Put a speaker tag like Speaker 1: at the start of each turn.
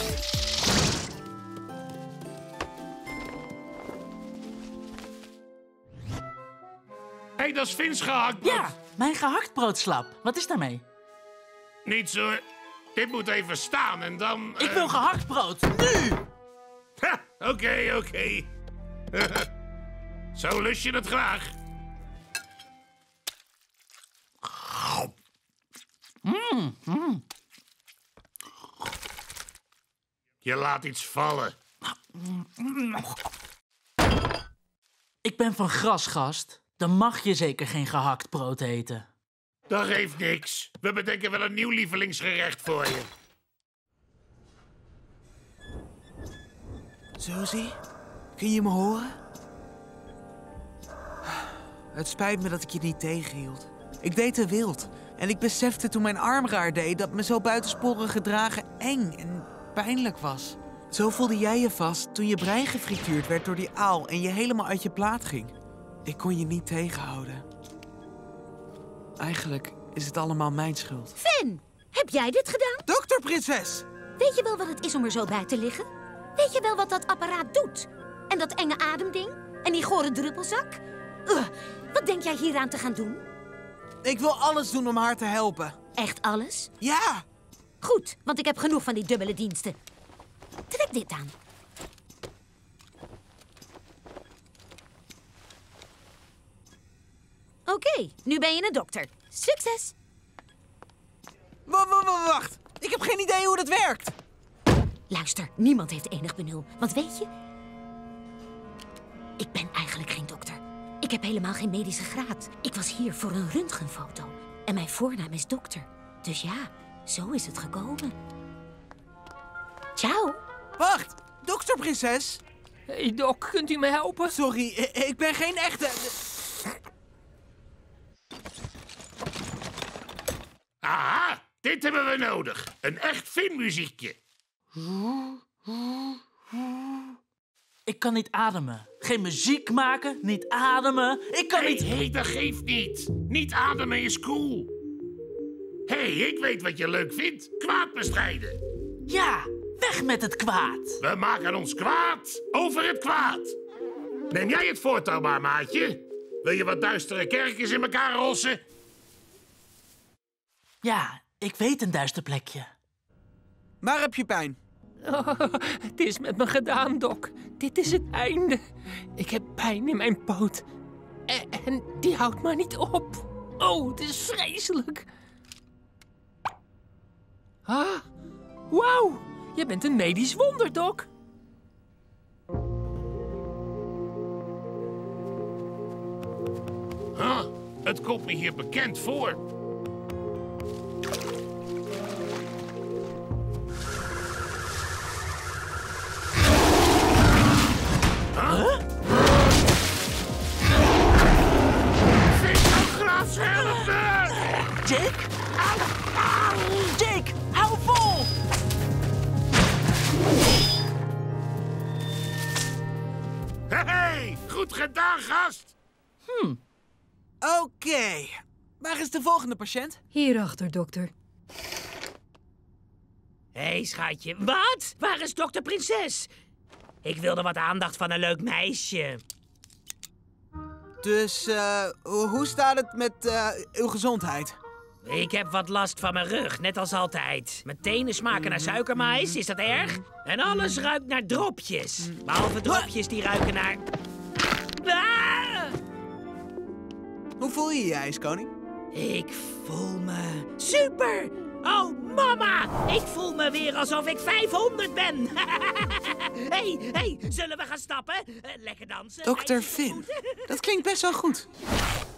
Speaker 1: Hé, dat is Vins gehaktbrood.
Speaker 2: Ja, mijn gehaktbrood slap. Wat is daarmee?
Speaker 1: Niets hoor. Dit moet even staan en dan...
Speaker 2: Ik wil gehaktbrood, nu!
Speaker 1: Oké. Zo lust je het graag. Je laat iets vallen.
Speaker 2: Ik ben van Grasgast. Dan mag je zeker geen gehaktbrood eten.
Speaker 1: Dat geeft niks. We bedenken wel een nieuw lievelingsgerecht voor je.
Speaker 3: Susie, kun je me horen? Het spijt me dat ik je niet tegenhield. Ik deed te wild. En ik besefte toen mijn arm raar deed dat me zo buitensporig gedragen eng en pijnlijk was. Zo voelde jij je vast toen je brein gefrituurd werd door die aal en je helemaal uit je plaat ging. Ik kon je niet tegenhouden. Eigenlijk is het allemaal mijn schuld.
Speaker 4: Finn, heb jij dit gedaan?
Speaker 3: Dokter Prinses!
Speaker 4: Weet je wel wat het is om er zo bij te liggen? Weet je wel wat dat apparaat doet? En dat enge ademding? En die gore druppelzak? Wat denk jij hieraan te gaan doen?
Speaker 3: Ik wil alles doen om haar te helpen.
Speaker 4: Echt alles?
Speaker 3: Ja!
Speaker 4: Goed, want ik heb genoeg van die dubbele diensten. Trek dit aan. Oké, nu ben je een dokter. Succes!
Speaker 3: Wacht! Ik heb geen idee hoe dat werkt.
Speaker 4: Luister, niemand heeft enig benul. Want weet je... Ik ben eigenlijk geen dokter. Ik heb helemaal geen medische graad. Ik was hier voor een röntgenfoto. En mijn voornaam is dokter. Dus ja, zo is het gekomen. Ciao.
Speaker 3: Wacht, dokter Prinses.
Speaker 5: Hey Doc, kunt u me helpen?
Speaker 3: Sorry, ik ben geen echte...
Speaker 1: Aha, dit hebben we nodig. Een echt Finn-muziekje.
Speaker 2: Ik kan niet ademen. Geen muziek maken, niet ademen. Ik kan niet...
Speaker 1: Hé, dat geeft niet. Niet ademen is cool. Hé, ik weet wat je leuk vindt. Kwaad bestrijden.
Speaker 2: Ja, weg met het kwaad.
Speaker 1: We maken ons kwaad over het kwaad. Neem jij het voortouw maar, maatje. Wil je wat duistere kerkjes in elkaar rossen?
Speaker 2: Ja, ik weet een duister plekje.
Speaker 3: Waar heb je pijn?
Speaker 5: Oh, het is met me gedaan, Doc. Dit is het einde. Ik heb pijn in mijn poot. En die houdt maar niet op. Oh, het is vreselijk. Ah, wauw. Je bent een medisch wonder, Doc.
Speaker 1: Het komt me hier bekend voor. Vingergras, help me!
Speaker 2: Jake? Jake, hou vol!
Speaker 1: Hey, goed gedaan, gast!
Speaker 3: Oké. Waar is de volgende patiënt?
Speaker 6: Hierachter, dokter.
Speaker 7: Hé, schatje. Wat? Waar is dokter Prinses? Ik wilde wat aandacht van een leuk meisje.
Speaker 3: Dus, hoe staat het met uw gezondheid?
Speaker 7: Ik heb wat last van mijn rug, net als altijd. Mijn tenen smaken naar suikermais, is dat erg? En alles ruikt naar dropjes. Behalve dropjes die ruiken naar... Ah!
Speaker 3: Hoe voel je je, ijskoning?
Speaker 7: Ik voel me super! Oh, mama! Ik voel me weer alsof ik 500 ben! hey, zullen we gaan stappen? Lekker dansen?
Speaker 3: Dokter Finn, dat klinkt best wel goed.